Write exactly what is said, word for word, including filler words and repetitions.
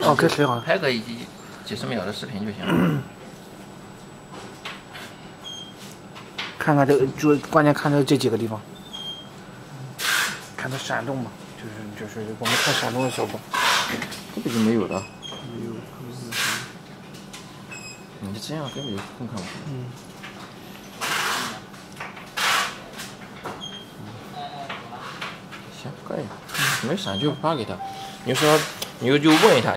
哦，可以随好， 拍个几几十秒的视频就行了。 看看这个，就关键看这这几个地方，看它闪动嘛，就是就是我们看闪动的效果。 这个就没有了。 没有， 你这样根本就更看不出来。 嗯。 行，可以，没闪就发给他。你就说，你就就问一下。